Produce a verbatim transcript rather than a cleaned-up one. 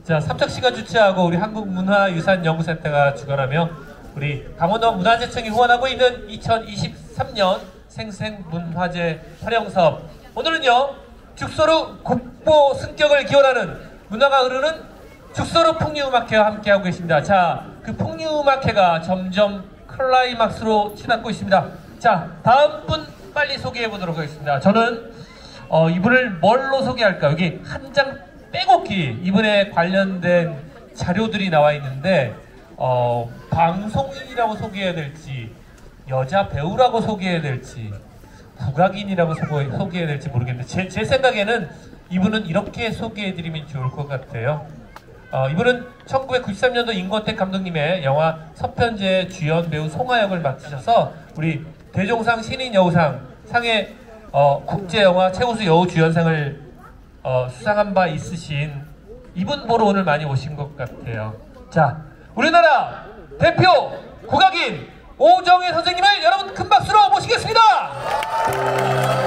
자, 삼척시가 주최하고 우리 한국문화유산연구센터가 주관하며 우리 강원도 문화재청이 후원하고 있는 이천이십삼 년 생생문화재 활용사업. 오늘은요, 죽서루 국보 승격을 기원하는 문화가 흐르는 죽서루 풍류음악회와 함께하고 계십니다. 자, 그 풍류음악회가 점점 클라이막스로 치닫고 있습니다. 자, 다음 분 빨리 소개해 보도록 하겠습니다. 저는 어, 이분을 뭘로 소개할까? 여기 한 장 빼곡히 이분에 관련된 자료들이 나와 있는데 어, 방송인이라고 소개해야 될지 여자 배우라고 소개해야 될지 국악인이라고 소개해야 될지 모르겠는데 제, 제 생각에는 이분은 이렇게 소개해드리면 좋을 것 같아요. 어, 이분은 천구백구십삼 년도 임권택 감독님의 영화 서편제의 주연 배우 송하 역을 맡으셔서 우리 대종상 신인여우상 상해 어, 국제영화 최우수 여우주연상을 어, 수상한 바 있으신 이분 보러 오늘 많이 오신 것 같아요. 자, 우리나라 대표 국악인 오정혜 선생님을 여러분 큰 박수로 모시겠습니다.